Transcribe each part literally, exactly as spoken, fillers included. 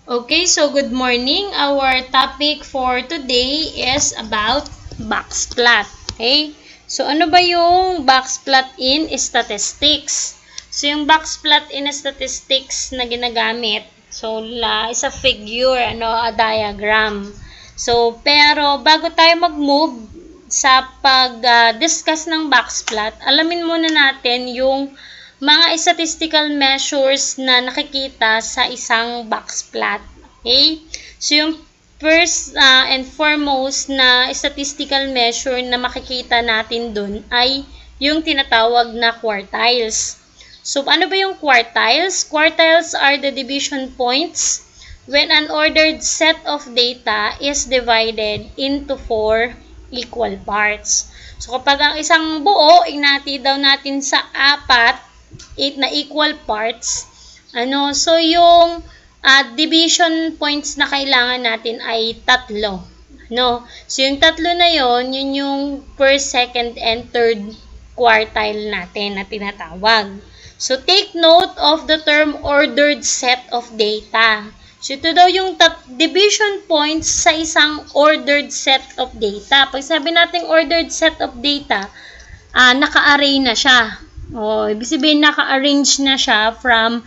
Okay, so good morning. Our topic for today is about boxplot. Okay? So ano ba yung boxplot in statistics? So yung boxplot in statistics na ginagamit, so la, is a figure, ano, a diagram. So pero bago tayo mag-move sa pag-discuss uh, ng boxplot, alamin muna natin yung mga statistical measures na nakikita sa isang boxplot. Okay? So, yung first uh, and foremost na statistical measure na makikita natin dun ay yung tinatawag na quartiles. So, ano ba yung quartiles? Quartiles are the division points when an ordered set of data is divided into four equal parts. So, kapag ang isang buo, inati daw natin sa apat, eight na equal parts, ano, so yung uh, division points na kailangan natin ay tatlo, no? So yung tatlo na yon, yun yung first, second, and third quartile natin na tinatawag. So take note of the term ordered set of data. So ito daw yung division points sa isang ordered set of data. Pag sabi natin ordered set of data, uh, naka-array na siya. O, ibig sabihin, naka-arrange na siya from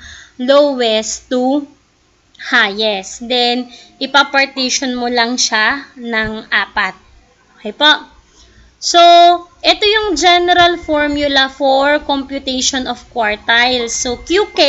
lowest to highest. Then, ipapartition mo lang siya ng apat. Okay po? So, ito yung general formula for computation of quartiles. So, Q K,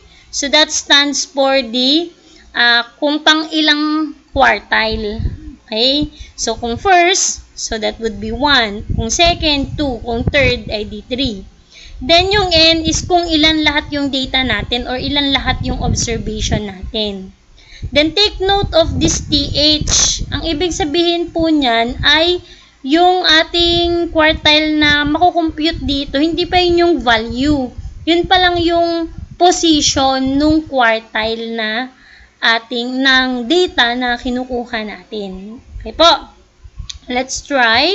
so that stands for the uh, kung pang ilang quartile. Okay? So, kung first, so that would be one. Kung second, two. Kung third, ay di three. Then, yung N is kung ilan lahat yung data natin or ilan lahat yung observation natin. Then, take note of this T H. Ang ibig sabihin po niyan ay yung ating quartile na makukompute dito, hindi pa yun yung value. Yun pa lang yung position nung quartile na ating, ng data na kinukuha natin. Okay po? Let's try.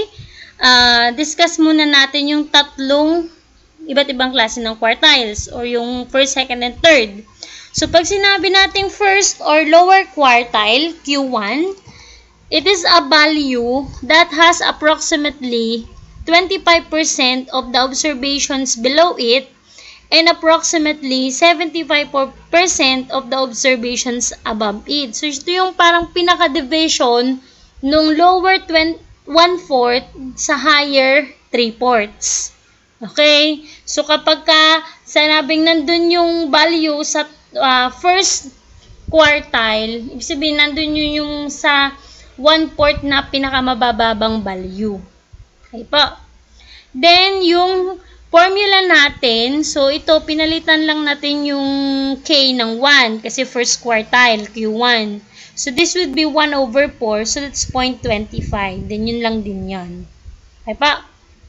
Uh, discuss muna natin yung tatlong iba't ibang klase ng quartiles or yung first, second, and third. So, pag sinabi nating first or lower quartile, Q one, it is a value that has approximately twenty-five percent of the observations below it and approximately seventy-five percent of the observations above it. So, ito yung parang pinaka-division nung lower one-fourth sa higher three-fourths. Okay? So, kapag ka sinabing nandun yung value sa uh, first quartile, ibig sabihin nandun yun yung sa one-fourth na pinakamabababang value. Okay po? Then, yung formula natin, so ito, pinalitan lang natin yung K ng one kasi first quartile, Q one. So, this would be one over four, so that's zero point two five. Then, yun lang din yan. Okay po?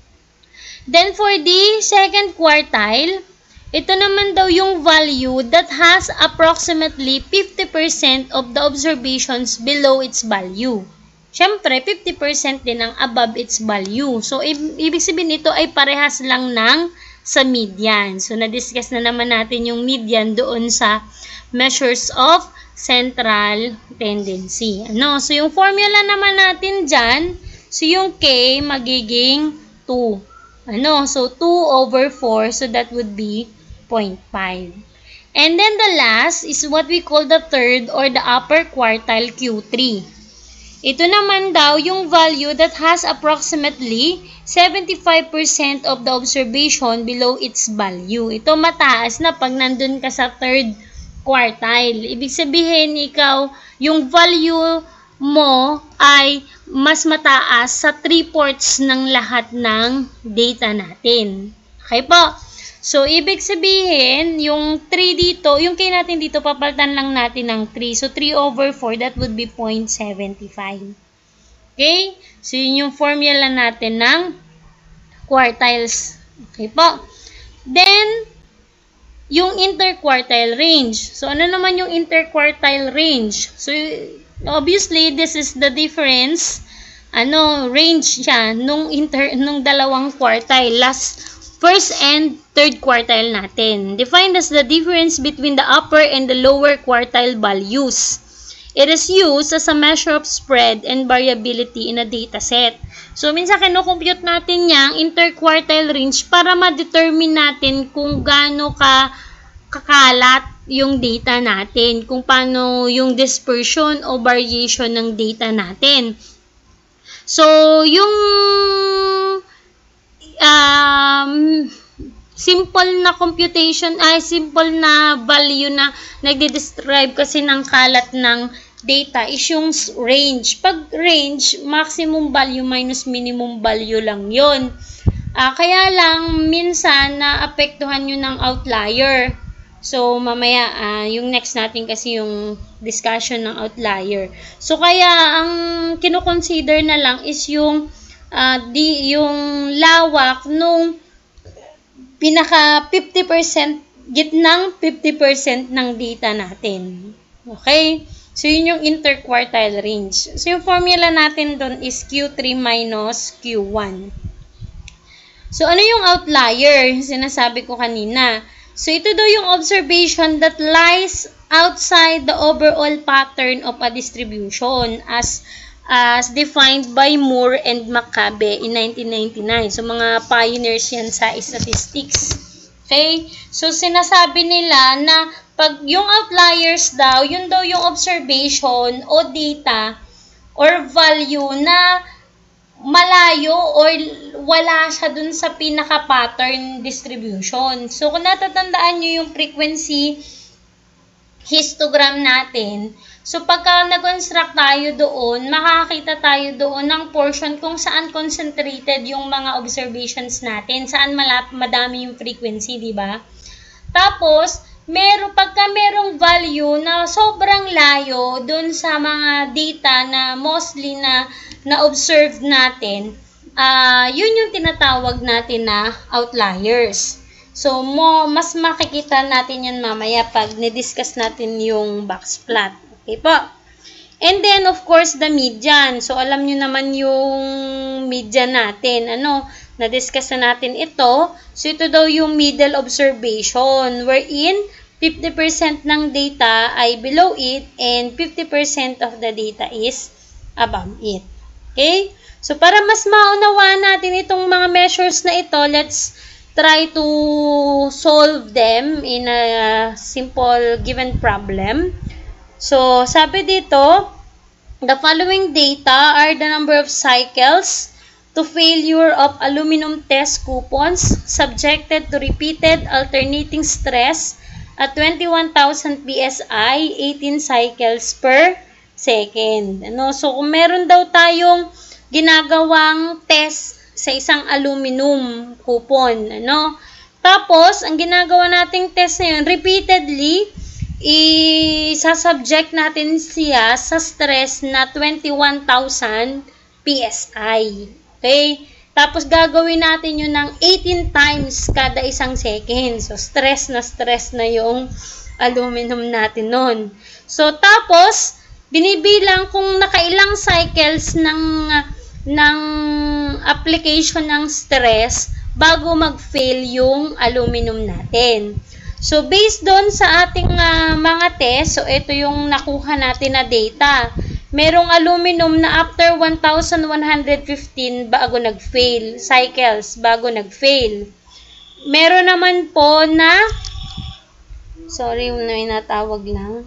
Then, for the second quartile, ito naman daw yung value that has approximately fifty percent of the observations below its value. Siyempre, fifty percent din ang above its value. So, ibig sabihin ito ay parehas lang ng sa median. So, na-discuss na naman natin yung median doon sa measures of central tendency. Ano? So, yung formula naman natin dyan, so yung K magiging two. Ano? So, two over four. So, that would be zero point five. And then, the last is what we call the third or the upper quartile, Q three. Ito naman daw yung value that has approximately seventy-five percent of the observation below its value. Ito mataas na pag nandun ka sa third quartile. Ibig sabihin, ikaw, yung value mo ay mas mataas sa three-fourths ng lahat ng data natin. Okay po? So, ibig sabihin, yung three dito, yung K natin dito, papalitan lang natin ng three. So, three over four, that would be zero point seven five. Okay? So, yun yung formula natin ng quartiles. Okay po? Then, yung interquartile range. So, ano naman yung interquartile range? So, obviously, this is the difference, ano, range siya nung, inter, nung dalawang quartile. Last, first and third quartile natin. Defined as the difference between the upper and the lower quartile values. It is used as a measure of spread and variability in a data set. So, minsan kino-compute natin yang interquartile range para ma-determine natin kung gaano ka kakalat yung data natin, kung paano yung dispersion o variation ng data natin. So, yung um, simple na computation, ay simple na value na nagde-describe kasi ng kalat ng data is yung range. Pag range, maximum value minus minimum value lang yun. Uh, kaya lang, minsan, naapektuhan yun ng outlier. So, mamaya, uh, yung next natin kasi yung discussion ng outlier. So, kaya, ang kinoconsider na lang is yung, uh, di, yung lawak nung pinaka fifty percent, gitnang fifty percent ng data natin. Okay? So, yun yung interquartile range. So, yung formula natin doon is Q three minus Q one. So, ano yung outlier? Sinasabi ko kanina. So, ito daw yung observation that lies outside the overall pattern of a distribution as as defined by Moore and McCabe in nineteen ninety-nine. So, mga pioneers yan sa statistics. Okay? So, sinasabi nila na pag yung outliers daw, yun daw yung observation o data or value na malayo or wala siya dun sa pinaka-pattern distribution. So, kung natatandaan nyo yung frequency histogram natin, so pagka nag-construct tayo doon, makakita tayo doon ng portion kung saan concentrated yung mga observations natin, saan malap, madami yung frequency, di ba? Tapos, Meron, pagka merong value na sobrang layo dun sa mga data na mostly na na-observe natin, uh, yun yung tinatawag natin na outliers. So, mo, mas makikita natin yan mamaya pag nidiscuss natin yung boxplot. Okay po? And then, of course, the median. So, alam nyo naman yung median natin. Ano? Na-discuss na natin ito. So, ito daw yung middle observation wherein fifty percent ng data ay below it and fifty percent of the data is above it. Okay? So, para mas maunawaan natin itong mga measures na ito, let's try to solve them in a simple given problem. So, sabi dito, the following data are the number of cycles to failure of aluminum test coupons subjected to repeated alternating stress at twenty-one thousand P S I, eighteen cycles per second. Ano? So, kung meron daw tayong ginagawang test sa isang aluminum coupon, ano? Tapos, ang ginagawa nating test na yun, repeatedly, i-subject natin siya sa stress na twenty-one thousand P S I. Okay? Tapos, gagawin natin yun ng eighteen times kada isang second. So, stress na stress na yung aluminum natin nun. So, tapos, binibilang kung nakailang cycles ng, ng application ng stress bago mag-fail yung aluminum natin. So, based doon sa ating uh, mga test, so, ito yung nakuha natin na data. Merong aluminum na after one thousand one hundred fifteen bago nag-fail, cycles bago nag-fail. Meron naman po na, sorry, may natawag lang.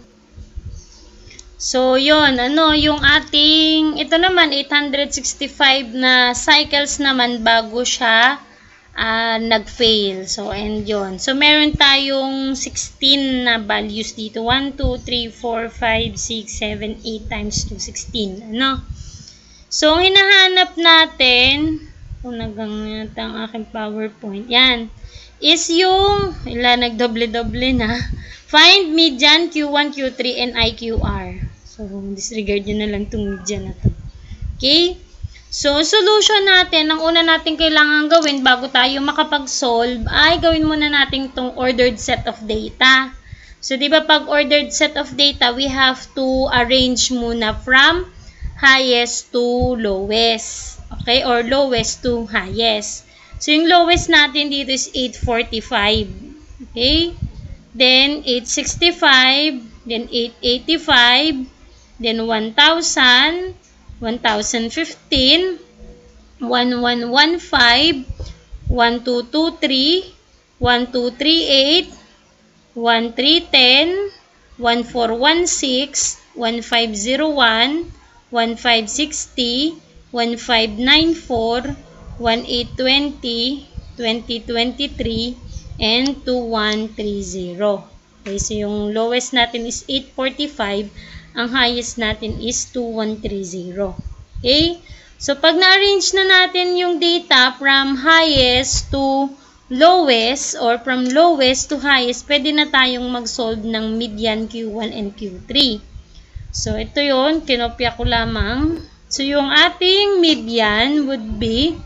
So, yon ano, yung ating, ito naman, eight hundred sixty-five na cycles naman bago siya uh, nag-fail. So, and yon. So, meron tayong sixteen na values dito. one, two, three, four, five, six, seven, eight times two, sixteen. Ano? So, ang hinahanap natin, kung nagang ang aking PowerPoint, yan, is yung, ila, nagdoble-doble na, find median Q one, Q three, and I Q R. So, disregard nyo na lang itong median na to. Okay? So, solution natin, ang una natin kailangan gawin bago tayo makapag-solve, ay gawin muna natin itong ordered set of data. So, di ba pag ordered set of data, we have to arrange muna from highest to lowest. Okay? Or lowest to highest. So, yung lowest natin dito is eight forty-five. Okay? Then, eight sixty-five. Then, eight eighty-five. then one thousand, one thousand fifteen, one one one five, one two two three, one two three eight, one three one zero, one four one six, one five zero one, one five six zero, one five nine four, one eight two zero, twenty twenty-three, and two one three zero. Okay, so yung lowest natin is eight forty-five, ang highest natin is two one three zero. Okay? So, pag na-arrange na natin yung data from highest to lowest or from lowest to highest, pwede na tayong mag-solve ng median Q one and Q three. So, ito yun. Kinopya ko lamang. So, yung ating median would be,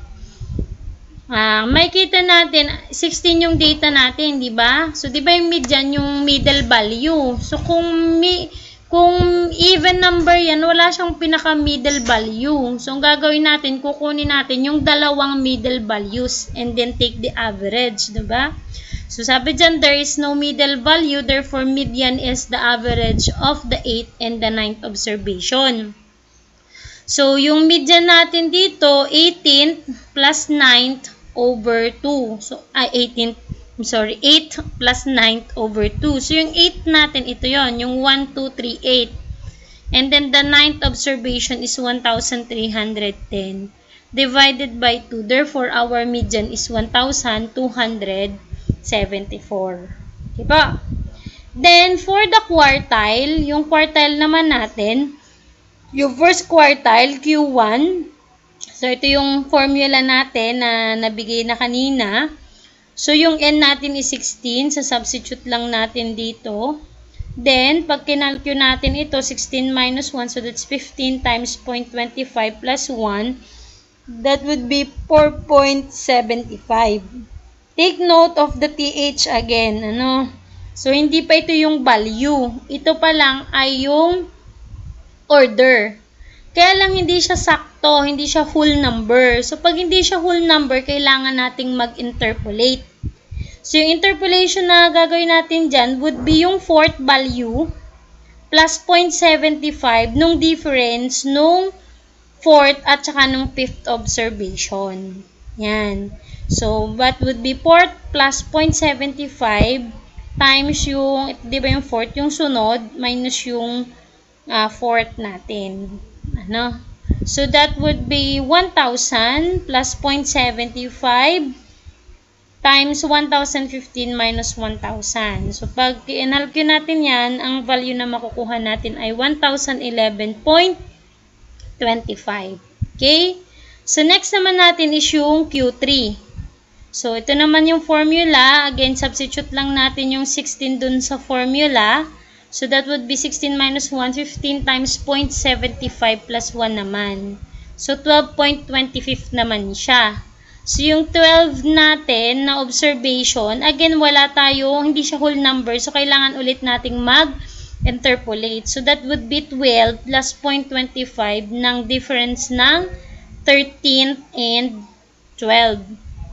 uh, may kita natin, sixteen yung data natin, di ba? So, di ba yung median yung middle value? So, kung mi Kung even number yan, wala siyang pinaka-middle value. So, ang gagawin natin, kukunin natin yung dalawang middle values and then take the average, diba? So, sabi dyan, there is no middle value, therefore, median is the average of the eighth and the ninth observation. So, yung median natin dito, eighteenth plus ninth over two. So, ay, eighteenth. I'm sorry, eight plus nine over two. So, yung eight natin, ito yon, yung one two three eight. And then, the ninth observation is one thousand three hundred ten divided by two. Therefore, our median is one thousand two hundred seventy-four. Diba? Then, for the quartile, yung quartile naman natin, yung first quartile, Q one. So, ito yung formula natin na nabigay na kanina. So, yung N natin is sixteen. Sa substitute lang natin dito. Then, pag kinalcule natin ito, sixteen minus one. So, that's fifteen times zero point two five plus one. That would be four point seven five. Take note of the T H again. Ano? So, hindi pa ito yung value. Ito pa lang ay yung order. Kaya lang hindi siya sakto, hindi siya whole number. So, pag hindi siya whole number, kailangan nating mag-interpolate. So, yung interpolation na gagawin natin dyan would be yung fourth value plus zero point seven five nung difference nung fourth at saka nung fifth observation. Yan. So, what would be fourth plus zero point seven five times yung, di ba yung fourth, yung sunod, minus yung uh, fourth natin. Ano? So, that would be one thousand plus zero point seven five times one thousand fifteen minus one thousand. So, pag inalcule natin yan, ang value na makukuha natin ay one thousand eleven point two five. Okay? So, next naman natin is yung Q three. So, ito naman yung formula. Again, substitute lang natin yung sixteen dun sa formula. So, that would be sixteen minus one, fifteen times zero point seven five plus one naman. So, twelve point two five naman siya. So, yung twelve natin na observation, again, wala tayo, hindi siya whole number. So, kailangan ulit nating mag-interpolate. So, that would be twelve plus zero point two five ng difference ng thirteen and twelve.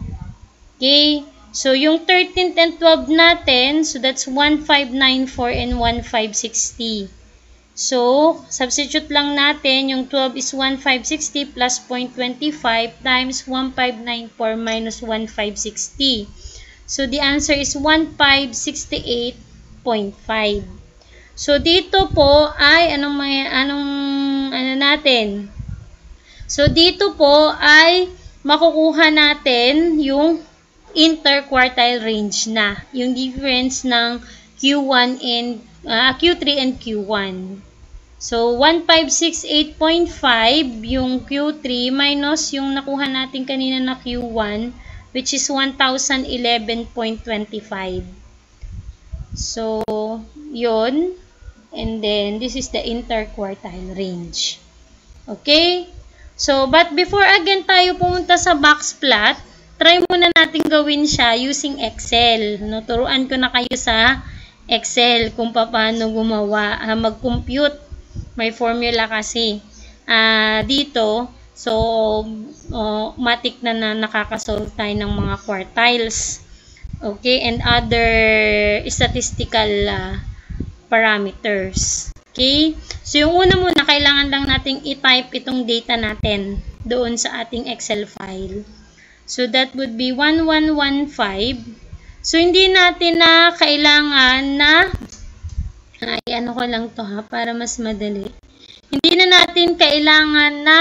Okay? So, yung thirteenth and twelve natin, so that's one five nine four and one five six zero. So, substitute lang natin, yung twelve is one five six zero plus zero point two five times one five nine four minus one five six zero. So, the answer is one five six eight point five. So, dito po ay, anong, may, anong, ano natin? So, dito po ay makukuha natin yung interquartile range na. Yung difference ng Q one and uh, Q three and Q one. So, one five six eight point five yung Q three minus yung nakuha natin kanina na Q one, which is one thousand eleven point two five. So, yun. And then, this is the interquartile range. Okay? So, but before again tayo pumunta sa boxplot, try muna natin gawin siya using Excel. No, turuan ko na kayo sa Excel kung paano gumawa, uh, mag-compute. May formula kasi uh, dito. So, uh, matik na na nakakasolve tayo ng mga quartiles. Okay? And other statistical uh, parameters. Okay? So, yung una muna, kailangan lang nating i-type itong data natin doon sa ating Excel file. So, that would be one one one five. So, hindi natin na kailangan na, ay, ano ko lang to ha, para mas madali. Hindi na natin kailangan na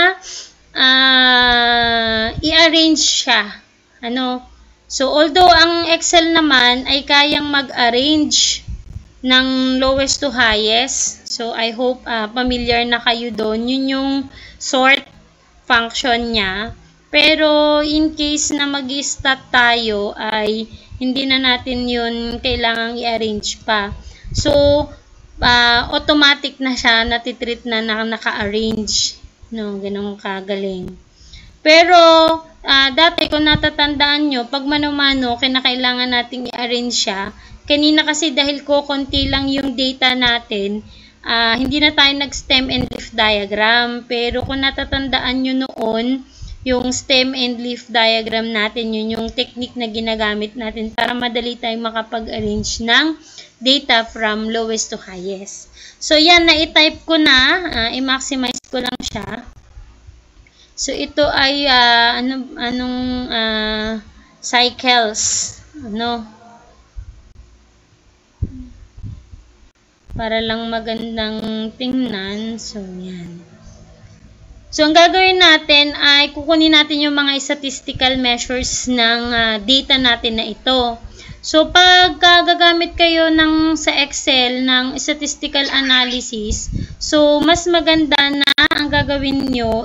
uh, i-arrange siya. Ano? So, although ang Excel naman ay kayang mag-arrange ng lowest to highest. So, I hope uh, familiar na kayo doon. Yun yung sort function niya. Pero, in case na mag-stat tayo, ay hindi na natin yun kailangang i-arrange pa. So, uh, automatic na siya, natitreat na na naka-arrange. No, ganun kagaling. Pero, uh, dati kung natatandaan nyo, pag mano-mano, kinakailangan nating i-arrange siya. Kanina kasi dahil ko konti lang yung data natin, uh, hindi na tayo nag-stem and leaf diagram. Pero kung natatandaan nyo noon, yung stem and leaf diagram natin, yun yung technique na ginagamit natin para madali tayo makapag-arrange ng data from lowest to highest. So, yan, na-type ko na. Uh, i-maximize ko lang siya. So, ito ay uh, ano, anong uh, cycles. Ano? Para lang magandang tingnan. So, yan. So, ang gagawin natin ay kukunin natin yung mga statistical measures ng uh, data natin na ito. So, pag uh, gagamit kayo ng, sa Excel ng statistical analysis, so, mas maganda na ang gagawin nyo,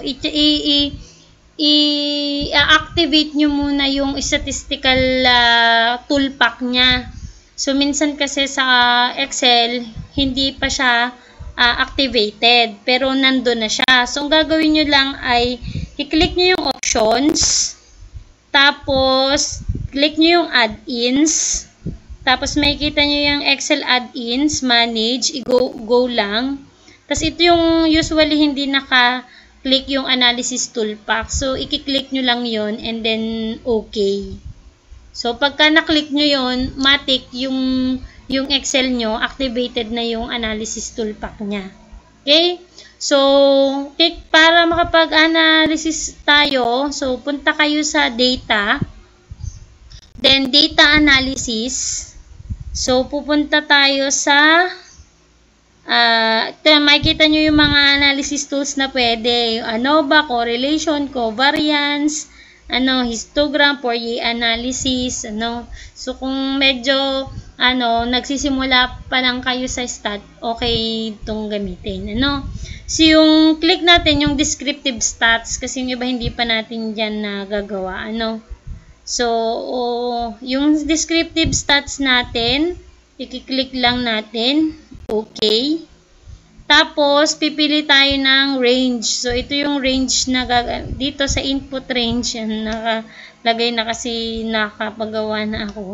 i-activate nyo muna yung statistical uh, toolpack niya. So, minsan kasi sa Excel, hindi pa siya uh, activated. Pero, nandun na siya. So, ang gagawin nyo lang ay, i-click nyo yung options. Tapos, click nyo yung add-ins. Tapos, makikita nyo yung Excel add-ins, manage, i-go go lang. Tapos, ito yung usually hindi naka-click yung analysis toolpack. So, i-click nyo lang yon and then, okay. So, pagka na-click nyo yun, matik yung, yung Excel nyo, activated na yung analysis toolpack niya. Okay? So, click para makapag-analysis tayo. So, punta kayo sa data. Then, data analysis. So, pupunta tayo sa, uh, ito, makikita nyo yung mga analysis tools na pwede. ANOVA, correlation, covariance, ano, histogram, Fourier analysis, ano. So, kung medyo, ano, nagsisimula pa lang kayo sa stat, okay itong gamitin, ano. So, yung click natin, yung descriptive stats, kasi yung iba hindi pa natin dyan nagagawa, ano. So, oh, yung descriptive stats natin, i-click lang natin, okay. Tapos, pipili tayo ng range. So, ito yung range na dito sa input range. Yan, nakalagay na kasi nakapagawa na ako.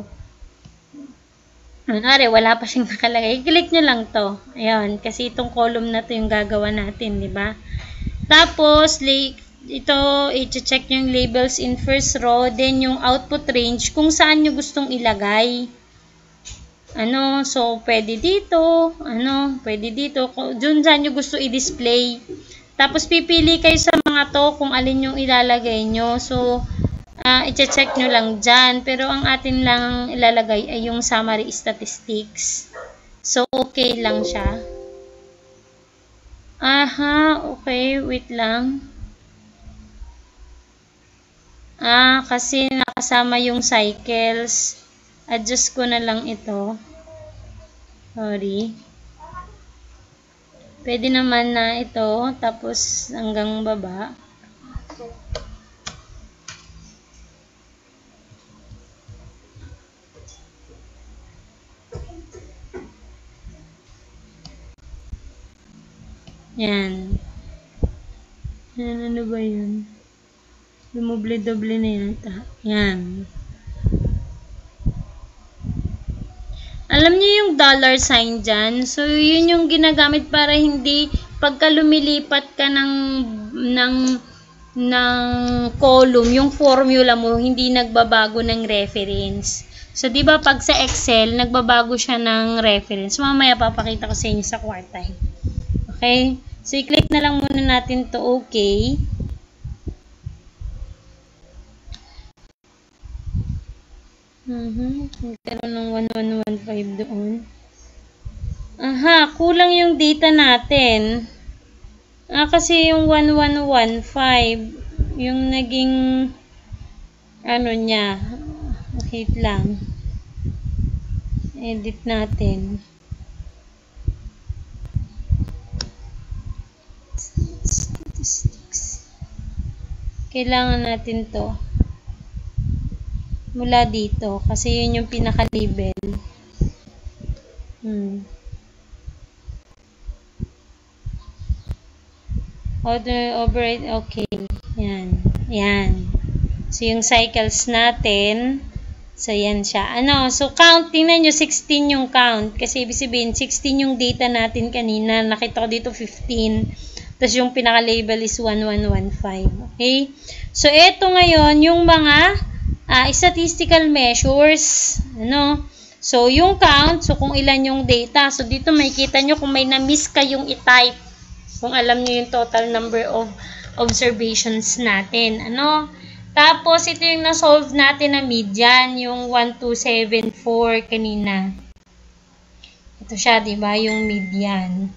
Ano, wala pa siyang nakalagay. I-click nyo lang to. Ayan, kasi itong column na to yung gagawa natin, di ba? Tapos, ito, i-check yung labels in first row. Then, yung output range, kung saan nyo gustong ilagay. Ano, so, pwede dito, ano, pwede dito, dun saan nyo gusto i-display. Tapos, pipili kayo sa mga to kung alin yung ilalagay nyo. So, uh, i-check nyo lang dyan. Pero, ang atin lang ilalagay ay yung summary statistics. So, okay lang siya. Aha, okay, wait lang. Ah, kasi nakasama yung cycles. Adjust ko na lang ito. Sorry. Pwede naman na ito. Tapos hanggang baba. Yan. Yan, ano ba yun? Dumuble-doble na yata. Yan. Alam niyo yung dollar sign dyan? So, yun yung ginagamit para hindi, pagka lumilipat ka ng, ng, ng column, yung formula mo, hindi nagbabago ng reference. So, di ba pag sa Excel, nagbabago siya ng reference. Mamaya papakita ko sa inyo sa quartile. Okay? So, i-click na lang muna natin to okay. Mhm. Nagkaroon ng one one one five doon. Aha, kulang yung data natin. Ah, kasi yung one one one five, yung naging, ano niya, wait lang. Edit natin. Statistics. Kailangan natin to. Mula dito. Kasi yun yung pinaka-label. Hmm. How to operate? Okay. Yan. Yan. So, yung cycles natin. So, yan siya. Ano? So, count. Tingnan nyo, sixteen yung count. Kasi, ibig sabihin, sixteen yung data natin kanina. Nakita ko dito, fifteen. Tapos, yung pinaka-label is one one one five. Okay? So, eto ngayon, yung mga uh, statistical measures. Ano? So, yung count. So, kung ilan yung data. So, dito makikita nyo kung may na-miss kayong i-type. Kung alam nyo yung total number of observations natin. Ano? Tapos, ito yung na-solve natin na median, yung one two seven four kanina. Ito siya, diba? Yung median.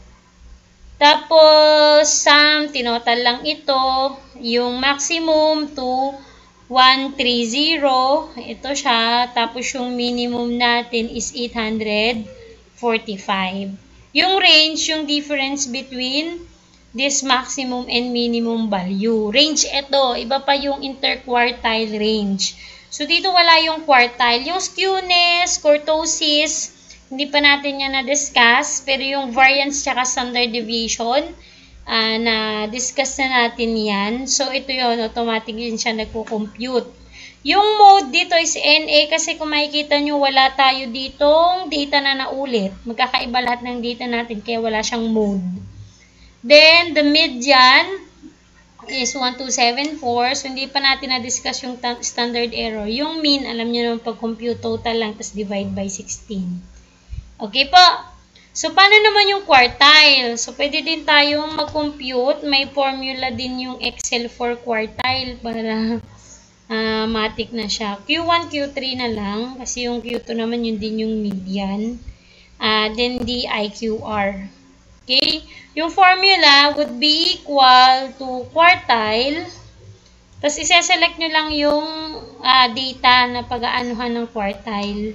Tapos, sum, tinotal lang ito. Yung maximum to one three zero. Ito siya. Tapos, yung minimum natin is eight hundred forty-five. Yung range, yung difference between this maximum and minimum value. Range ito, iba pa yung interquartile range. So, dito wala yung quartile. Yung skewness, kurtosis, hindi pa natin yan na-discuss. Pero yung variance tsaka standard deviation, uh, na-discuss na natin yan. So, ito yun, automatic yun siya nagko-compute. Yung mode dito is N A kasi kung makikita nyo, wala tayo ditong data na naulit. Magkakaiba lahat ng data natin kaya wala siyang mode. Then, the median is one two seven four. So, hindi pa natin na-discuss yung standard error. Yung mean, alam nyo naman pag-compute total lang, tapos divide by sixteen. Okay po? So, paano naman yung quartile? So, pwede din tayong mag-compute. May formula din yung Excel for quartile para uh, matik na siya. Q one, Q three na lang. Kasi yung Q two naman, yun din yung median. Uh, then, D I Q R. Okay? Yung formula would be equal to quartile. Tapos, isa-select nyo lang yung uh, data na pag-aanuhan ng quartile.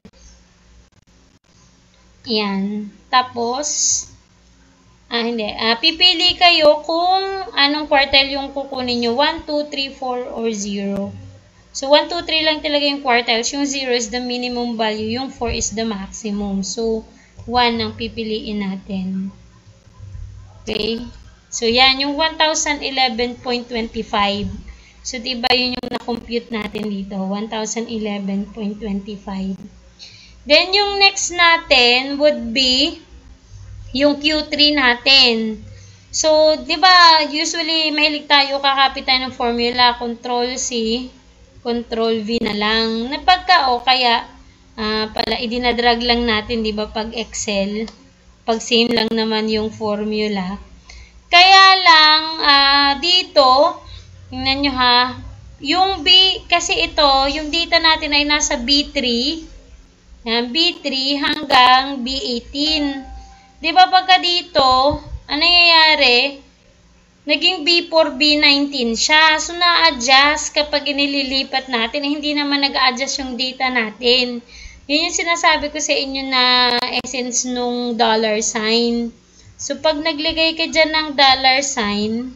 Yan. Tapos, ah, hindi. Ah, pipili kayo kung anong quartile yung kukunin nyo. one, two, three, four, or zero. So, one, two, three lang talaga yung quartiles. Yung zero is the minimum value. Yung four is the maximum. So, one ang pipiliin natin. Okay? So, yan. Yung one thousand eleven point two five. So, diba yun yung na-compute natin dito? one thousand eleven point two five. Then, yung next natin would be yung Q three natin. So, diba, usually, mahilig tayo kakapit tayo ng formula. Control C, Control V na lang. Napagka, o kaya, uh, pala, idinadrag lang natin, diba, pag Excel. Pag same lang naman yung formula. Kaya lang, uh, dito, tingnan nyo ha, yung B, kasi ito, yung data natin ay nasa B three, yan, B three hanggang B eighteen. Diba pagka dito, ano nangyayari? Naging B four, B nineteen siya. So, na-adjust kapag inililipat natin. Eh, hindi naman nag-adjust yung data natin. Yun yung sinasabi ko sa inyo na essence nung dollar sign. So, pag naglagay ka dyan ng dollar sign,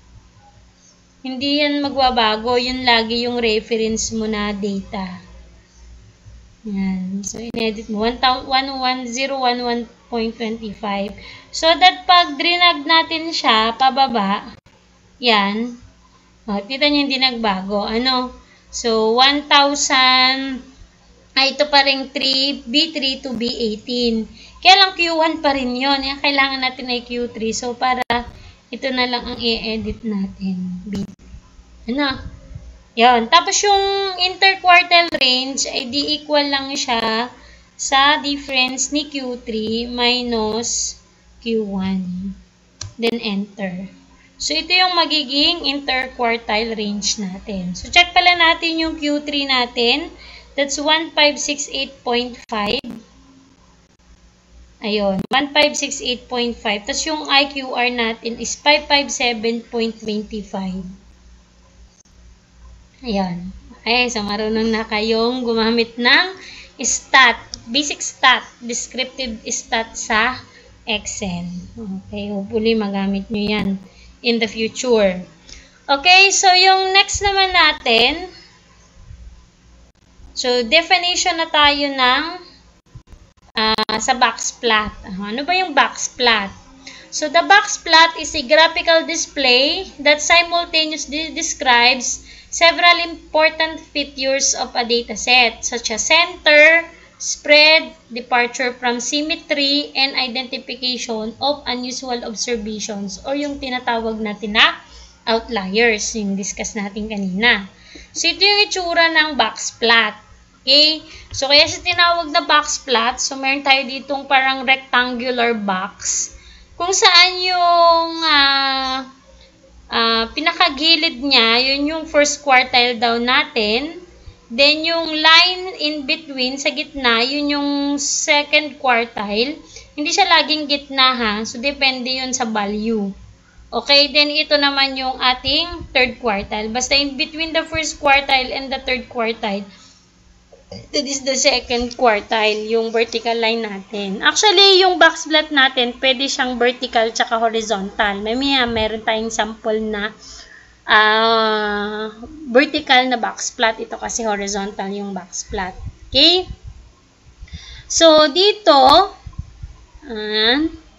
hindi yan magbabago. Yun lagi yung reference mo na data. Yan. So, in-edit mo. one one zero one one point two five. So, that pag drinag natin siya, pababa, yan. O, tita nyo hindi nagbago. Ano? So, one thousand, ay, ito pa rin three, B three to B eighteen. Kaya lang Q one pa rin yun. Yan, kailangan natin ay Q three. So, para ito na lang ang i-edit natin. B three. Ano? Yan. Tapos, yung interquartile range ay di equal lang siya sa difference ni Q three minus Q one. then enter. So, ito yung magiging interquartile range natin. So, check pala natin yung Q three natin. That's one five six eight point five. Ayun, one five six eight point five. Tapos yung I Q R natin is five five seven point two five. Ayan. Okay, so marunong na kayong gumamit ng stat, basic stat, descriptive stat sa Excel. Okay, hopefully magamit nyo yan in the future. Okay, so yung next naman natin, so definition na tayo ng uh, sa boxplot. Ano ba yung boxplot? So the boxplot is a graphical display that simultaneously describes several important features of a dataset, such as center, spread, departure from symmetry, and identification of unusual observations, or yung tinatawag natin na outliers, yung discuss natin kanina. So, ito yung itsura ng boxplot. Okay? So, kaya siya tinawag na boxplot. So, meron tayo ditong parang rectangular box, kung saan yung uh, uh, pinakagilid niya, yun yung first quartile daw natin. Then, yung line in between, sa gitna, yun yung second quartile. Hindi siya laging gitna, ha? So, depende yun sa value. Okay, then ito naman yung ating third quartile. Basta in between the first quartile and the third quartile, that is the second quartile, yung vertical line natin. Actually, yung boxplot natin, pwede siyang vertical tsaka horizontal. Mamaya, meron tayong sample na Uh, vertical na boxplot. Ito kasi horizontal yung boxplot. Okay? So, dito, uh,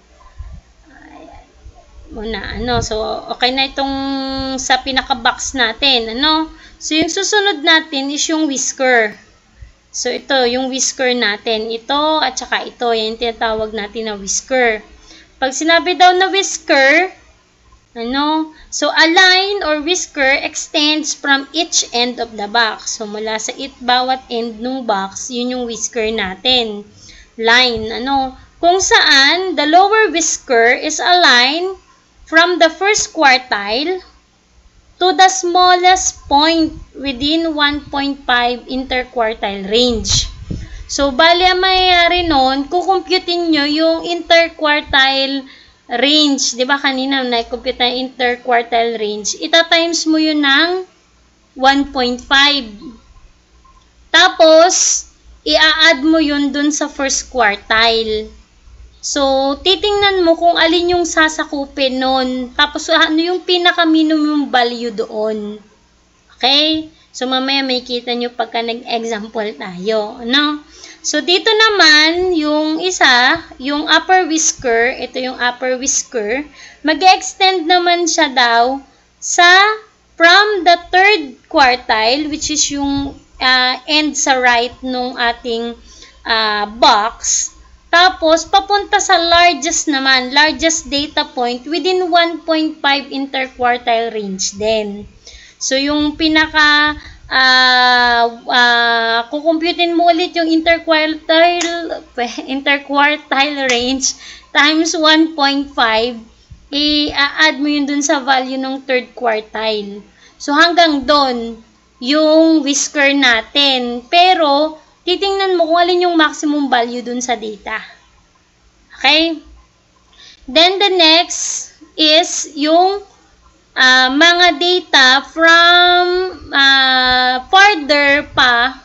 muna, ano, so, okay na itong sa pinaka-box natin, ano? So, yung susunod natin is yung whisker. So, ito, yung whisker natin. Ito, at saka ito, yan yung tinatawag natin na whisker. Pag sinabi daw na whisker, ano? So, a line or whisker extends from each end of the box. So, mula sa it, bawat end ng box, yun yung whisker natin. Line, ano? Kung saan, the lower whisker is a line from the first quartile to the smallest point within one point five interquartile range. So, bali ang mayayari nun, kukumputin nyo yung interquartile range, di ba kanina na-compute na interquartile range, ita-times mo yun ng one point five. Tapos, i-add mo yun dun sa first quartile. So, titingnan mo kung alin yung sasakupin nun. Tapos, ano yung pinaka-minimum value doon. Okay? So, mamaya may kita nyo pagka nag-example tayo. Ano? So, dito naman, yung isa, yung upper whisker, ito yung upper whisker, mag-extend naman siya daw sa, from the third quartile, which is yung uh, end sa right nung ating uh, box, tapos, papunta sa largest naman, largest data point within one point five interquartile range din. So, yung pinaka Uh, uh, kukumputin mo ulit yung interquartile interquartile range times one point five, i-add mo yun dun sa value ng third quartile. So, hanggang dun yung whisker natin. Pero, titingnan mo kung alin yung maximum value dun sa data. Okay? Then, the next is yung Uh, mga data from uh, further pa,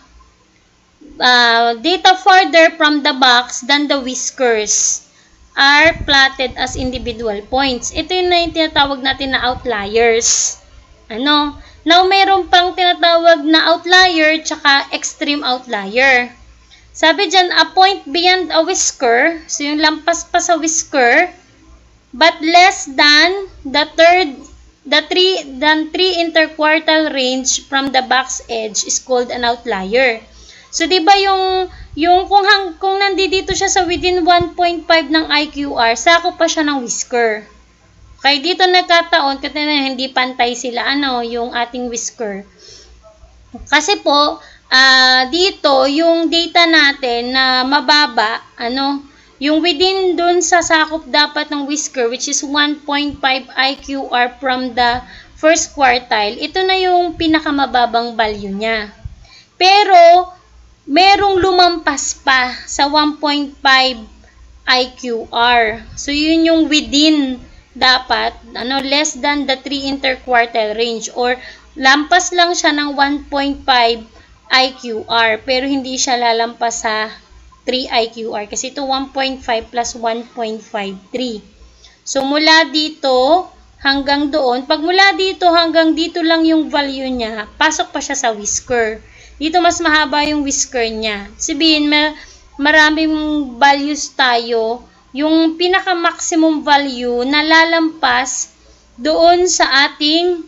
uh, data further from the box than the whiskers are plotted as individual points. Ito yung na yung tinatawag natin na outliers. Ano? Now, mayroon pang tinatawag na outlier tsaka extreme outlier. Sabi dyan, a point beyond a whisker, so yung lampas pa sa whisker, but less than the third The three, than three interquartile range from the box edge is called an outlier. So, di ba yung, yung kung, hang, kung nandito siya sa within one point five ng I Q R, sako pa siya ng whisker. Okay, dito nagkataon, kasi na hindi pantay sila, ano, yung ating whisker. Kasi po, uh, dito, yung data natin na mababa, ano, yung within dun sa sakop dapat ng whisker, which is one point five I Q R from the first quartile, ito na yung pinakamababang value niya. Pero, merong lumampas pa sa one point five I Q R. So, yun yung within dapat, ano, less than the three interquartile range, or lampas lang siya ng one point five I Q R, pero hindi siya lalampas sa three I Q R kasi ito one point five plus one point five three. So, mula dito hanggang doon, pag mula dito hanggang dito lang yung value niya, pasok pa siya sa whisker. Dito mas mahaba yung whisker niya. Sabihin, may maraming values tayo, yung pinaka-maximum value na lalampas doon sa ating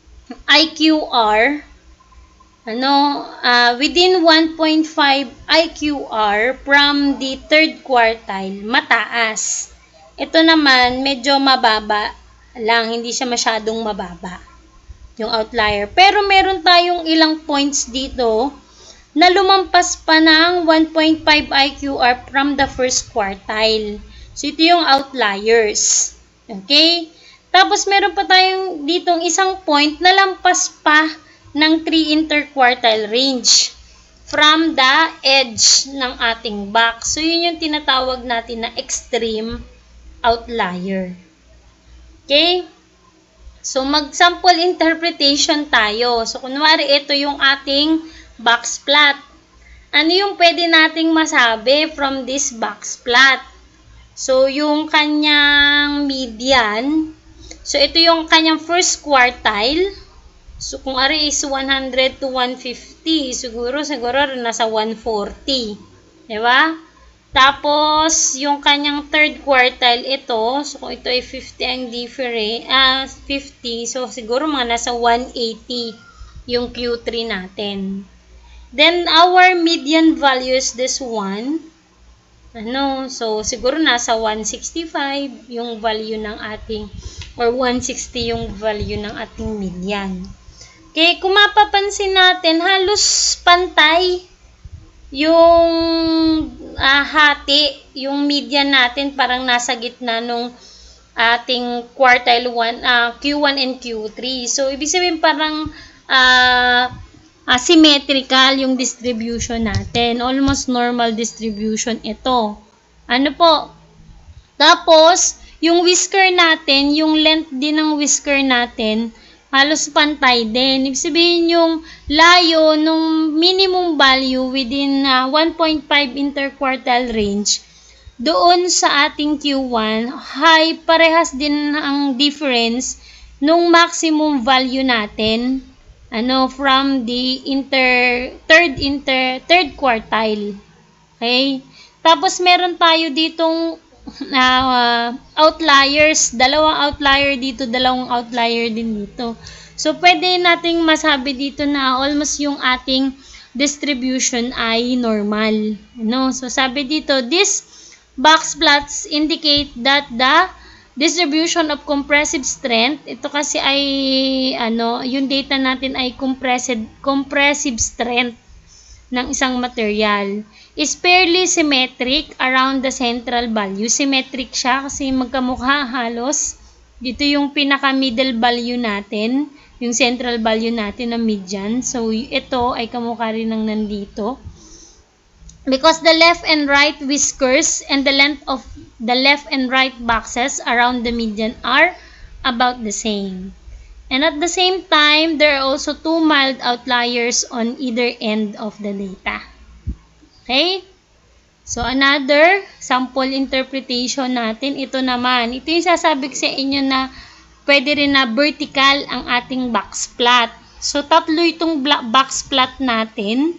I Q R, ano, uh, within one point five I Q R from the third quartile, mataas. Ito naman, medyo mababa lang, hindi siya masyadong mababa, yung outlier. Pero meron tayong ilang points dito na lumampas pa ng one point five I Q R from the first quartile. So, ito yung outliers. Okay? Tapos, meron pa tayong ditong isang point na lampas pa ng three interquartile range from the edge ng ating box. So, yun yung tinatawag natin na extreme outlier. Okay? So, mag-sample interpretation tayo. So, kunwari, ito yung ating box plot. Ano yung pwede nating masabi from this box plot? So, yung kanyang median. So, ito yung kanyang first quartile. So, kung ari is one hundred to one fifty, siguro, siguro nasa one forty. Diba? Tapos, yung kanyang third quartile, ito. So, kung ito ay fifty ang different, ah, fifty. So, siguro mga nasa one eighty yung Q three natin. Then, our median value is this one. Ano? So, siguro nasa one sixty-five yung value ng ating, or one sixty yung value ng ating median. Okay, kung mapapansin natin, halos pantay yung uh, hati, yung median natin parang nasa gitna nung ating quartile one, uh, Q one and Q three. So, ibig sabihin parang uh, uh, symmetrical yung distribution natin. Almost normal distribution ito. Ano po? Tapos, yung whisker natin, yung length din ng whisker natin, halos pantay din. Ibig sabihin yung layo nung minimum value within uh, one point five interquartile range doon sa ating Q one, high, parehas din ang difference nung maximum value natin ano from the inter third inter third quartile. Okay? Tapos meron tayo ditong Uh, outliers, dalawang outlier dito, dalawang outlier din dito. So, pwede nating masabi dito na almost yung ating distribution ay normal. No? So, sabi dito, these box plots indicate that the distribution of compressive strength, ito kasi ay, ano, yung data natin ay compressive, compressive strength ng isang material is fairly symmetric around the central value. Symmetric siya kasi magkamukha halos. Dito yung pinaka-middle value natin, yung central value natin na median. So, ito ay kamukha rin ng nandito. Because the left and right whiskers and the length of the left and right boxes around the median are about the same. And at the same time, there are also two mild outliers on either end of the data. Okay? So, another sample interpretation natin, ito naman. Ito yung sasabi ko sa inyo na pwede rin na vertical ang ating box plot. So, tatlo itong box plot natin.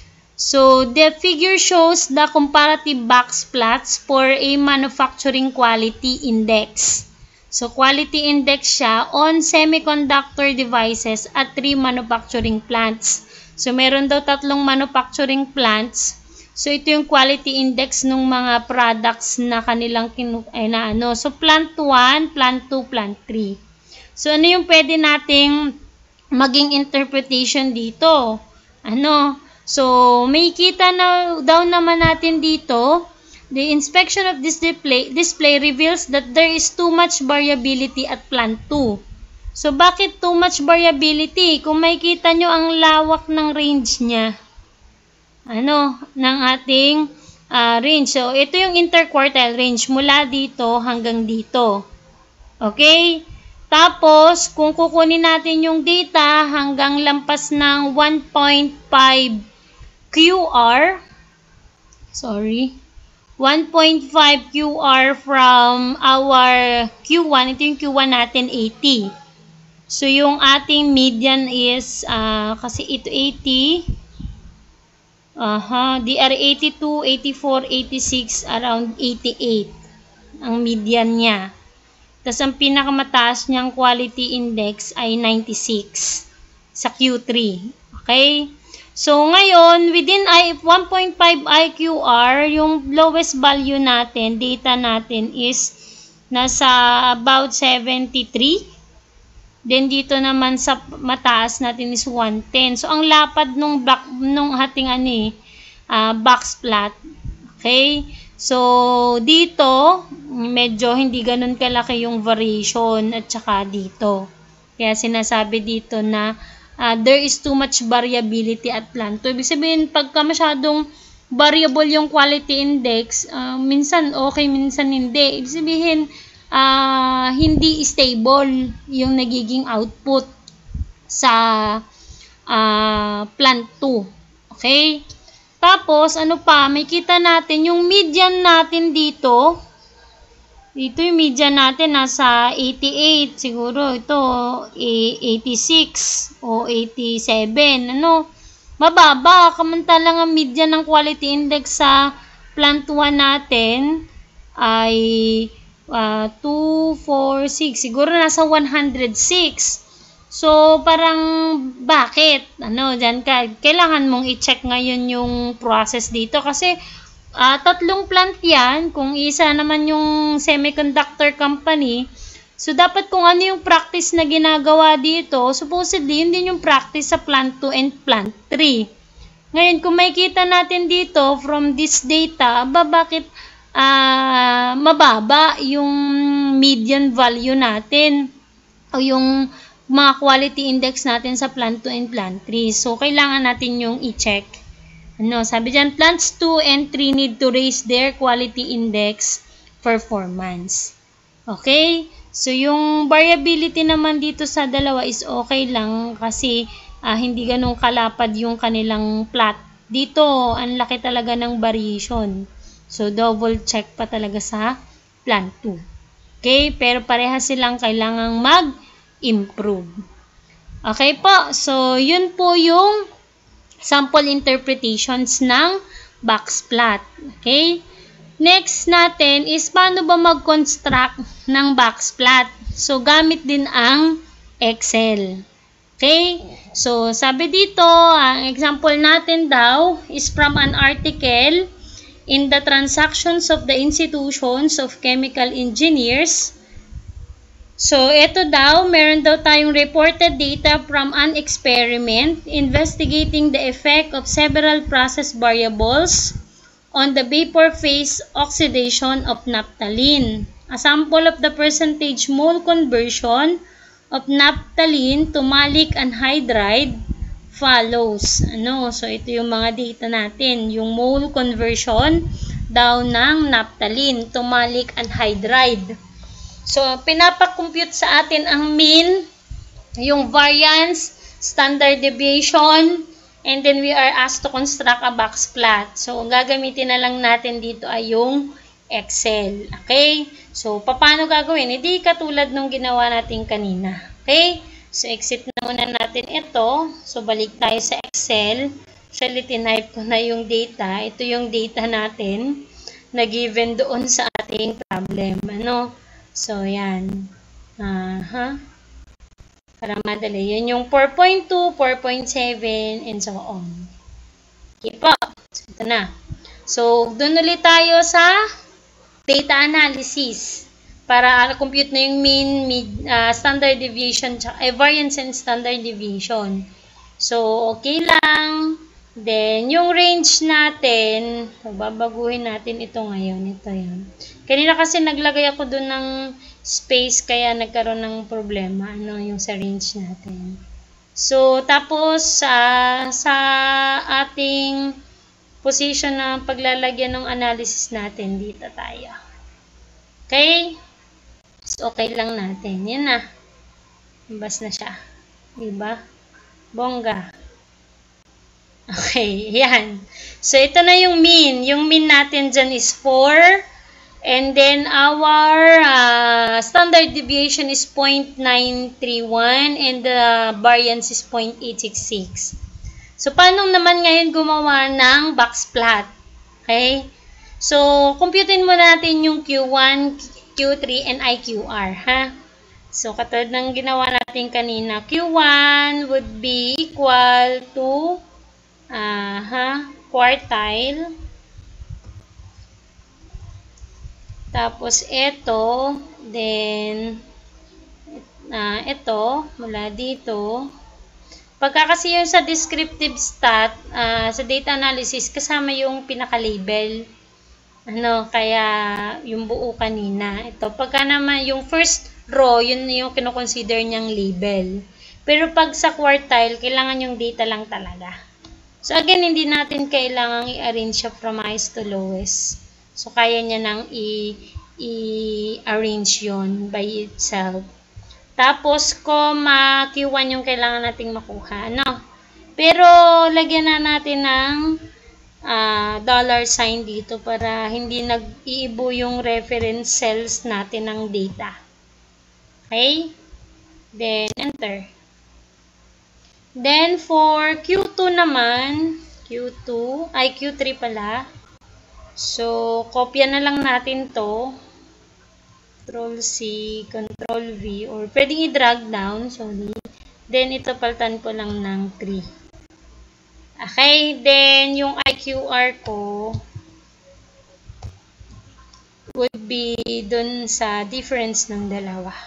So, the figure shows the comparative box plots for a manufacturing quality index. So, quality index siya on semiconductor devices at three manufacturing plants. So, meron daw tatlong manufacturing plants. So, ito yung quality index ng mga products na kanilang kinu ay na ano. So, plant one, plant two, plant three. So, ano yung pwede nating maging interpretation dito? Ano? So, may kita na daw naman natin dito The inspection of this display, display reveals that there is too much variability at plant two. So, bakit too much variability? Kung makikita nyo ang lawak ng range niya, ano, ng ating uh, range. So, ito yung interquartile range mula dito hanggang dito. Okay? Tapos, kung kukunin natin yung data hanggang lampas ng one point five Q R, sorry, one point five Q R from our Q one, ito yung Q one natin, eighty. So, yung ating median is, uh, kasi ito eighty, aha, D R eighty-two, eighty-four, eighty-six, around eighty-eight ang median niya. Tapos, ang pinakamataas niyang quality index ay ninety-six sa Q three. Okay? So, ngayon, within one point five I Q R, yung lowest value natin, data natin is nasa about seventy-three. Then, dito naman sa mataas natin is one ten. So, ang lapad nung, back, nung ating ano eh, uh, Boxplot. Okay? So, dito, medyo hindi ganun kalaki yung variation at saka dito. Kaya sinasabi dito na uh, there is too much variability at plant. So, ibig sabihin, pagka masyadong variable yung quality index, uh, minsan okay, minsan hindi. Ibig sabihin, uh, hindi stable yung nagiging output sa uh, plant two. Okay? Tapos, ano pa, may kita natin yung median natin dito. Dito yung median natin nasa eighty-eight, siguro ito eighty-six o eighty-seven. Ano? Mababa, kamantalang ang median ng quality index sa plant one natin ay uh, two, four, six. Siguro nasa one hundred six. So, parang bakit? Ano, dyan ka. Kailangan mong i-check ngayon yung process dito kasi uh, tatlong plant yan. Kung isa naman yung semiconductor company, so dapat kung ano yung practice na ginagawa dito, supposedly, yun din yung practice sa plant two and plant three. Ngayon, kung makikita natin dito from this data, ba bakit uh, mababa yung median value natin o yung mga quality index natin sa plant two and plant three. So, kailangan natin yung i-check. Ano, sabi dyan, plants two and three need to raise their quality index performance. Okay? So, yung variability naman dito sa dalawa is okay lang kasi uh, hindi ganun kalapad yung kanilang plot. Dito, ang laki talaga ng variation. So, double check pa talaga sa plant two. Okay? Pero parehas silang kailangang mag improve. Okay po. So, yun po yung sample interpretations ng Boxplot. Okay? Next natin is paano ba mag-construct ng Boxplot. So, gamit din ang Excel. Okay? So, sabi dito, ang example natin daw is from an article in the Transactions of the Institutions of Chemical Engineers. So, ito daw, meron daw tayong reported data from an experiment investigating the effect of several process variables on the vapor phase oxidation of naphthalene. A sample of the percentage mole conversion of naphthalene to malic anhydride follows. Ano? So, ito yung mga data natin. Yung mole conversion daw ng naphthalene to malic anhydride. So, pinapakompute sa atin ang mean, yung variance, standard deviation, and then we are asked to construct a boxplot. So, gagamitin na lang natin dito ay yung Excel. Okay? So, paano gagawin? Hindi katulad nung ginawa natin kanina. Okay? So, exit na muna natin ito. So, balik tayo sa Excel. Actually, tinype ko na yung data. Ito yung data natin na given doon sa ating problem. Ano? So, yan. Aha. Para madali. Yan yung four point two, four point seven, and so on. Okay po. So, ito na. So, doon ulit tayo sa data analysis. Para compute na yung mean, mid, uh, standard deviation, eh, variance and standard deviation. So, okay lang. Then, yung range natin, babaguhin natin ito ngayon. Ito yan. Kanina kasi naglagay ako dun ng space, kaya nagkaroon ng problema. Ano yung sa range natin. So, tapos, uh, sa ating position na paglalagyan ng analysis natin, dito tayo. Okay? So, okay lang natin. Yan na. Bas na siya. Diba? Bongga. Okay, yan. So, ito na yung mean. Yung mean natin dyan is four. And then, our uh, standard deviation is zero point nine three one. And the variance is zero point eight six six. So, paano naman ngayon gumawa ng box plot? Okay? So, computein mo natin yung Q one, Q three, and I Q R. Ha? So, katulad ng ginawa natin kanina, Q one would be equal to Aha, quartile. Tapos ito, then uh, ito mula dito. Pagka kasi yung sa descriptive stat, uh, sa data analysis kasama yung pinaka-label. Ano, kaya yung buo kanina. Ito, pagka naman yung first row, yun yung kino-consider niyang label. Pero pag sa quartile, kailangan yung data lang talaga. So, again, hindi natin kailangang i-arrange siya from highest to lowest. So, kaya niya nang i-arrange yon by itself. Tapos, comma, Q one yung kailangan nating makuha. Ano? Pero, lagyan na natin ng uh, dollar sign dito para hindi nag-iibo yung reference cells natin ng data. Okay? Then, enter. Then, for Q two naman, Q two, ay Q three pala. So, kopya na lang natin to. Control C, Control V, or pwedeng i-drag down, sorry. Then, ito palitan ko lang ng three. Okay, then, yung I Q R ko would be dun sa difference ng dalawa.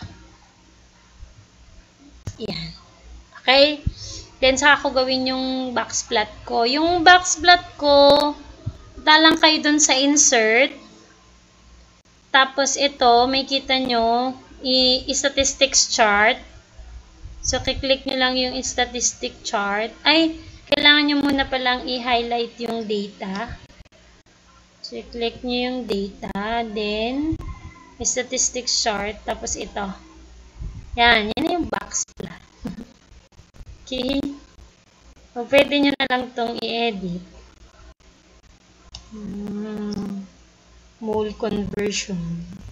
Yan. Okay? Then, saka ko gawin yung box plot ko. Yung box plot ko, talang kayo dun sa insert. Tapos, ito, may kita nyo, i-statistics chart. So, kiklik nyo lang yung statistic chart. Ay, kailangan nyo muna palang i-highlight yung data. So, i-click nyo yung data. Then, statistics chart. Tapos, ito. Yan, yan yung box plot. Okay. O, pwede nyo na lang itong i-edit. Hmm. Mole conversion.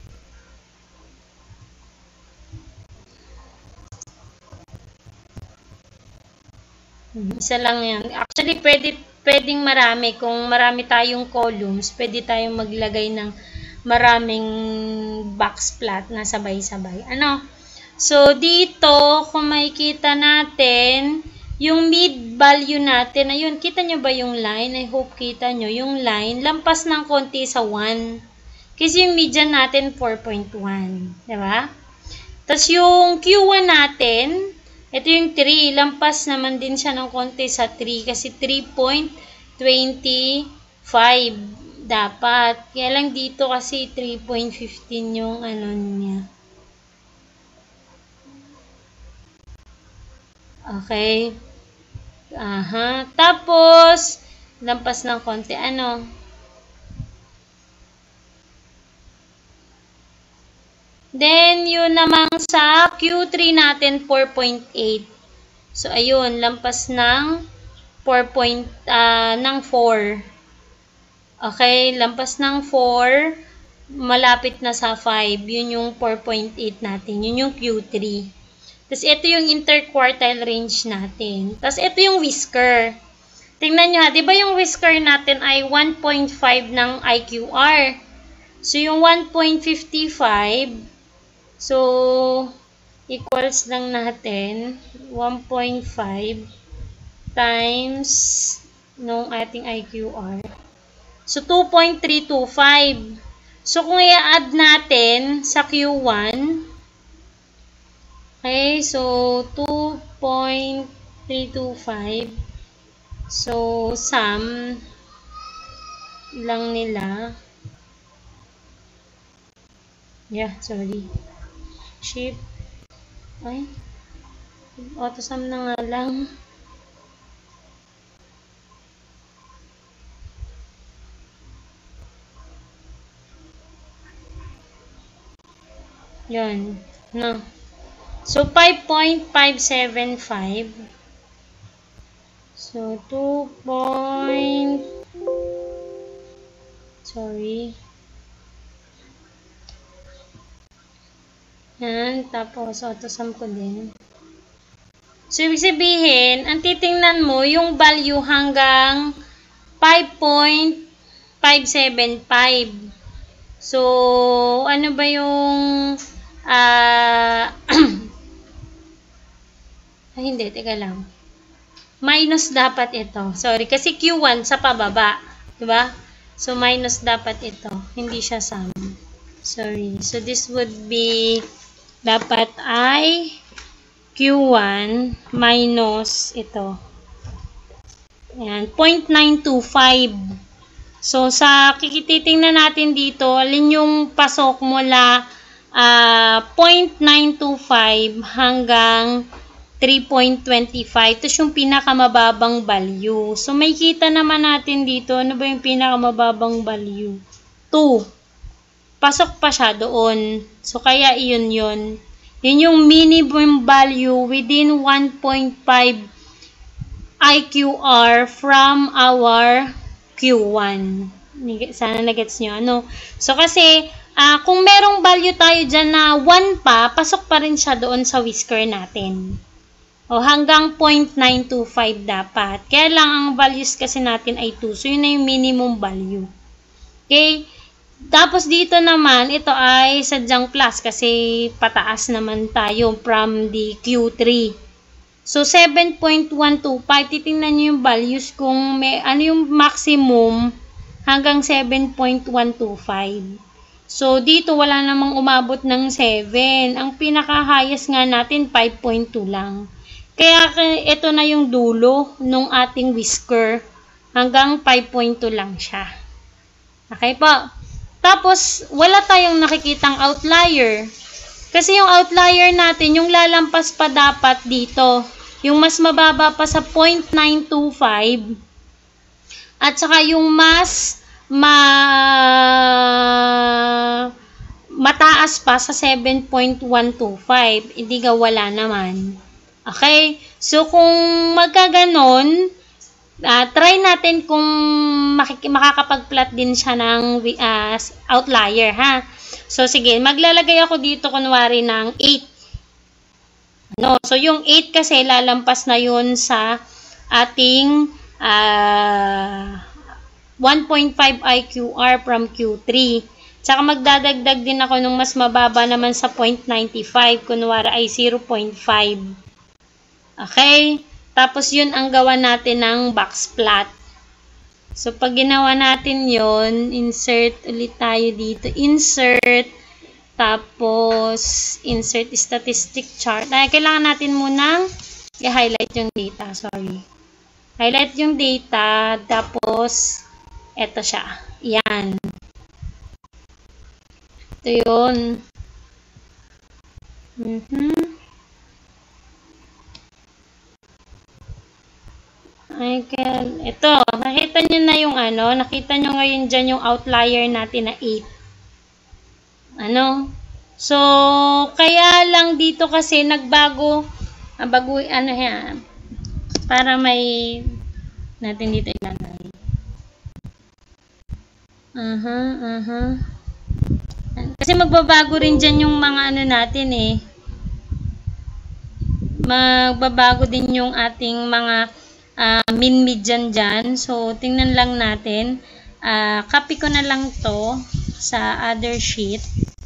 Hmm. Isa lang yan. Actually, pwede, pwedeng marami. Kung marami tayong columns, pwede tayong maglagay ng maraming box plot na sabay-sabay. Ano? So, dito, kung makikita natin, yung mid value natin, ayun, kita nyo ba yung line? I hope kita nyo. Yung line, lampas ng konti sa one. Kasi yung median natin, four point one. Diba? Tapos yung Q one natin, ito yung three. Lampas naman din siya ng konti sa three. Kasi three point two five dapat. Kaya lang dito kasi three point one five yung ano niya. Okay. Aha. Tapos, lampas ng konti. Ano? Then, yun namang sa Q three natin, four point eight. So, ayun. Lampas ng four point, uh, ng four. Okay. Lampas ng four. Malapit na sa five. Yun yung four point eight natin. Yun yung Q three. Tapos, ito yung interquartile range natin. Tapos, ito yung whisker. Tingnan nyo ha, di ba yung whisker natin ay one point five ng I Q R? So, yung one point five five, so, equals lang natin one point five times nung ating I Q R. So, two point three two five. So, kung i-add natin sa Q one, okay, so two point three two five So, sum lang nila. Yeah, sorry. Shift. Ay. Auto sum na nga lang. Yan. No. So, five point five seven five. So, two point... Sorry. Yan. Tapos, auto-sum ko din. So, ibig sabihin, ang titingnan mo, yung value hanggang five point five seven five. So, ano ba yung... Ah... Uh, ay, hindi. Teka lang. Minus dapat ito. Sorry. Kasi Q one sa pababa. Diba? So, minus dapat ito. Hindi siya sum. Sorry. So, this would be dapat ay Q one minus ito. Ayan. zero point nine two five. So, sa kikititingnan natin dito, alin yung pasok mula uh, zero point nine two five hanggang three point two five. Ito yung pinakamababang value. So, may kita naman natin dito. Ano ba yung pinakamababang value? two. Pasok pa siya doon. So, kaya iyon yun. Yun yung minimum value within one point five I Q R from our Q one. Sana nagets nyo. Ano? So, kasi, uh, kung merong value tayo dyan na one pa, pasok pa rin siya doon sa whisker natin. O, hanggang zero point nine two five dapat. Kaya lang, ang values kasi natin ay two. So, yun na yung minimum value. Okay? Tapos, dito naman, ito ay sadyang plus kasi pataas naman tayo from the Q three. So, seven point one two five. Titingnan nyo yung values kung may, ano yung maximum hanggang seven point one two five. So, dito wala namang umabot ng seven. Ang pinaka-highest nga natin, five point two lang. Kaya, ito na yung dulo ng ating whisker. Hanggang five point two lang siya. Okay po. Tapos, wala tayong nakikitang outlier. Kasi yung outlier natin, yung lalampas pa dapat dito. Yung mas mababa pa sa zero point nine two five. At saka yung mas ma mataas pa sa seven point one two five. Hindi ga wala naman. Okay? So, kung magkaganon, uh, try natin kung makakapag-plot din siya ng uh, outlier, ha? So, sige, maglalagay ako dito, kunwari, ng eight. No, so, yung eight kasi lalampas na yun sa ating uh, one point five I Q R from Q three. Tsaka magdadagdag din ako nung mas mababa naman sa zero point nine five, kunwari ay zero point five. Okay? Tapos, yun ang gawa natin ng boxplot. So, pag ginawa natin yun, insert ulit tayo dito. Insert. Tapos, insert statistic chart. Ay, kailangan natin munang i-highlight yung data. Sorry. Highlight yung data. Tapos, eto siya. Yan. Ito yun. Mm-hmm. Ay, kaya, ito, nakita nyo na yung ano, nakita nyo ngayon dyan yung outlier natin na eight. Ano? So, kaya lang dito kasi nagbago, ah, bago, ano yan, para may, natin dito ilagay. Aha, aha. Kasi magbabago rin dyan yung mga ano natin eh. Magbabago din yung ating mga Uh, min median dyan. So, tingnan lang natin. Uh, copy ko na lang to sa other sheet.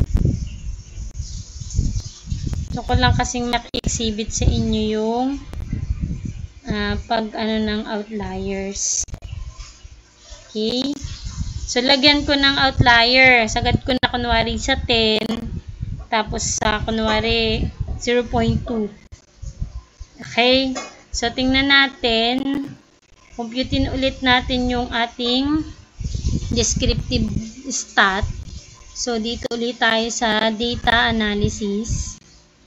So, ko lang kasing maki-exhibit sa inyo yung uh, pag ano ng outliers. Okay. So, lagyan ko ng outlier. Sagad ko na kunwari sa ten. Tapos sa kunwari zero point two. Okay. So, tingnan natin Computin ulit natin yung ating descriptive stat. So, dito ulit tayo sa data analysis.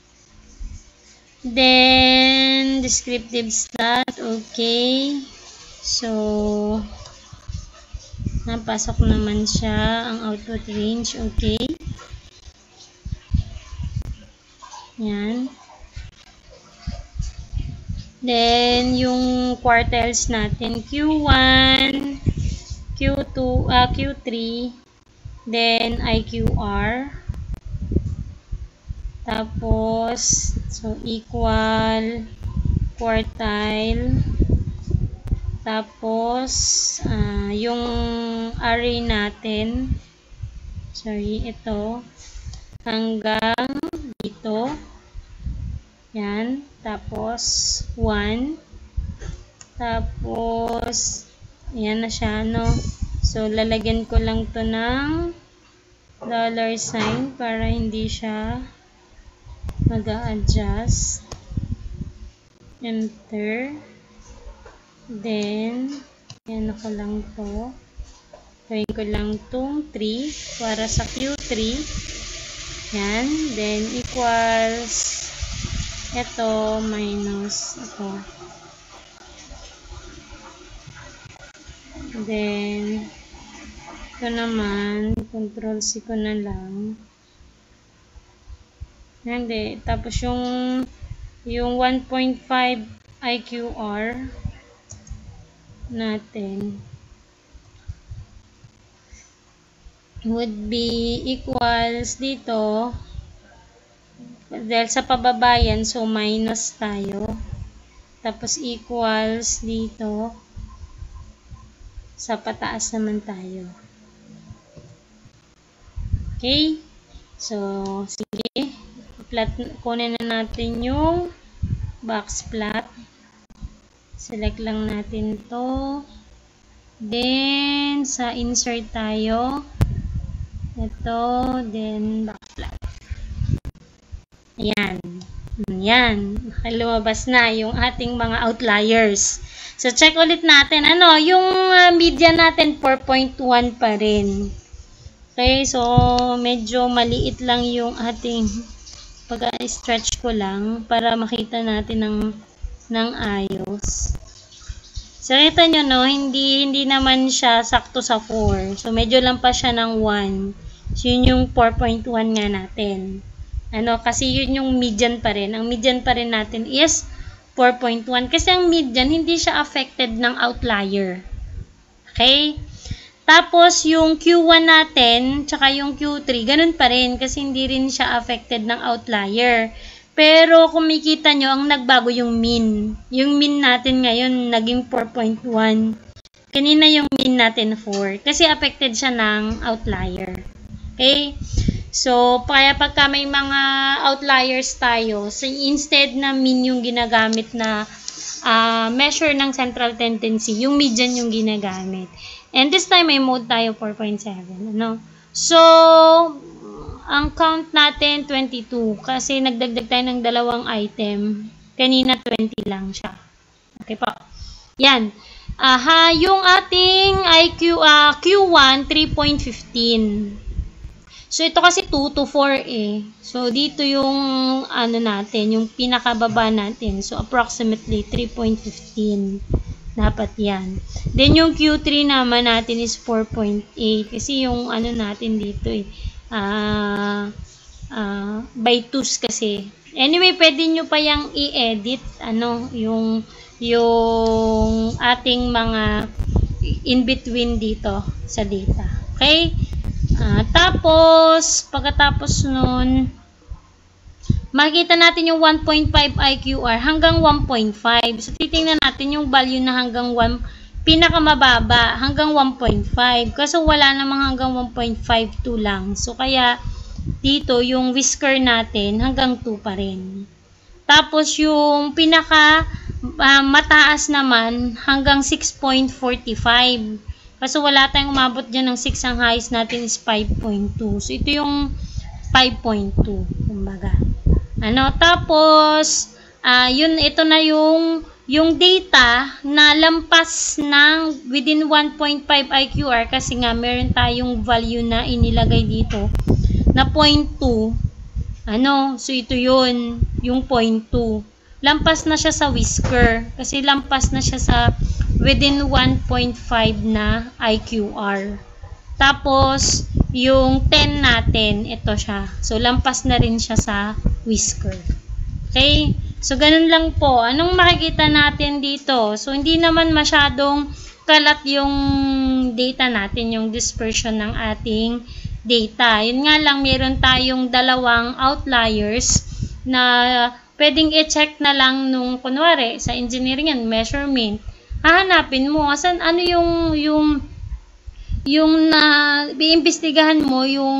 Then, descriptive stat. Okay. So, napasok naman siya ang output range. Okay. Yan. Then, yung quartiles natin, Q one, Q two, uh, Q three, then I Q R. Tapos, so, equal, quartile. Tapos, uh, yung array natin, sorry, ito, hanggang dito. Yan. Tapos, one. Tapos, yan na siya, no? So, lalagyan ko lang to ng dollar sign para hindi siya mag-a-adjust. Enter. Then, yan ako lang to. Gawin ko lang tong three para sa Q three. Yan. Then, equals ito minus ito. Then, ito naman, control C ko na lang. Hindi. Tapos yung yung one point five I Q R natin would be equals dito. Dahil sa pababayan, so minus tayo. Tapos equals dito. Sa pataas naman tayo. Okay? So, sige. Plot, kunin na natin yung boxplot. Select lang natin to. Then, sa insert tayo. Ito, then boxplot. Ayan. Ayan. Lumabas na yung ating mga outliers. So, check ulit natin. Ano, yung uh, median natin, four point one pa rin. Okay, so, medyo maliit lang yung ating pag-stretch ko lang para makita natin ng, ng ayos. So, kita nyo, no, hindi, hindi naman siya sakto sa four. So, medyo lang pa siya ng one. So, yun yung four point one nga natin. Ano, kasi yun yung median pa rin. Ang median pa rin natin is four point one. Kasi ang median, hindi siya affected ng outlier. Okay? Tapos, yung Q one natin, tsaka yung Q three, ganun pa rin. Kasi hindi rin siya affected ng outlier. Pero, kung makikita nyo, ang nagbago yung mean. Yung mean natin ngayon, naging four point one. Kanina yung mean natin, four. Kasi affected siya ng outlier. Okay? So, kaya pagka may mga outliers tayo, so instead na mean yung ginagamit na uh, measure ng central tendency, yung median yung ginagamit. And this time, may mode tayo four point seven. Ano? So, ang count natin, twenty-two. Kasi nagdagdag tayo ng dalawang item. Kanina, twenty lang siya. Okay po. Yan. Aha, yung ating I Q, uh, Q one, three point one five. So, ito kasi two to four eh. So, dito yung ano natin, yung pinakababa natin. So, approximately three point one five. Dapat yan. Then, yung Q three naman natin is four point eight. Kasi yung ano natin dito eh. Uh, uh, by twos kasi. Anyway, pwede nyo pa yung i-edit. Ano, yung, yung ating mga in-between dito sa data. Okay? Uh, tapos, pagkatapos nun, makikita natin yung one point five I Q R hanggang one point five. So, titingnan natin yung value na hanggang one, pinakamababa, hanggang one point five. Kasi wala namang hanggang one point five two lang. So, kaya, dito, yung whisker natin, hanggang two pa rin. Tapos, yung pinaka uh, mataas naman, hanggang six point four five. Kasi wala tayong umabot dyan ng six, ang highest natin is five point two. So, ito yung five point two. Kumbaga. Ano, tapos, uh, yun, ito na yung yung data na lampas ng within one point five I Q R, kasi nga meron tayong value na inilagay dito na zero point two. Ano? So, ito yun. Yung zero point two. Lampas na siya sa whisker. Kasi lampas na siya sa within one point five na I Q R. Tapos, yung ten natin, ito siya. So, lampas na rin siya sa whisker. Okay? So, ganun lang po. Anong makikita natin dito? So, hindi naman masyadong kalat yung data natin, yung dispersion ng ating data. Yun nga lang, meron tayong dalawang outliers na pwedeng i-check na lang nung, kunwari, sa engineering yan, measurement. Hahanapin mo, asan, ano yung, yung, yung na, iimbestigahan mo yung,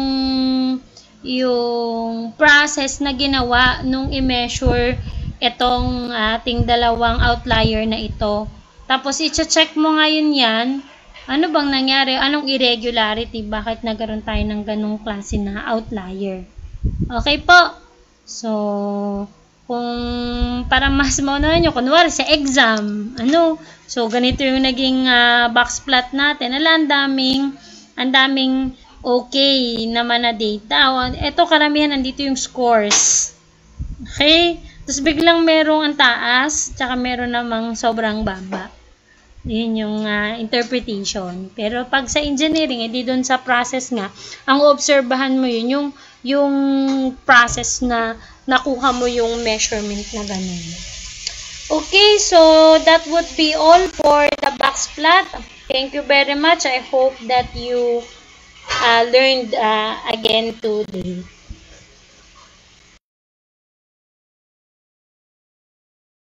yung process na ginawa nung i-measure itong ating dalawang outlier na ito. Tapos, i-check mo ngayon yan, ano bang nangyari? Anong irregularity? Bakit nagkaroon tayo ng ganong klase na outlier? Okay po. So, kung para mas maunahan nyo, kunwari sa exam, ano? So, ganito yung naging uh, box plot natin. Ala, ang daming, ang daming okay naman na data. Ito, karamihan, nandito yung scores. Okay? Tapos biglang merong ang taas, tsaka meron namang sobrang baba. Yun yung uh, interpretation. Pero pag sa engineering, edi doon sa process nga, ang obserbahan mo yun, yung, yung process na nakuha mo yung measurement na ganun. Okay, so that would be all for the box plot. Thank you very much. I hope that you uh, learned uh, again today.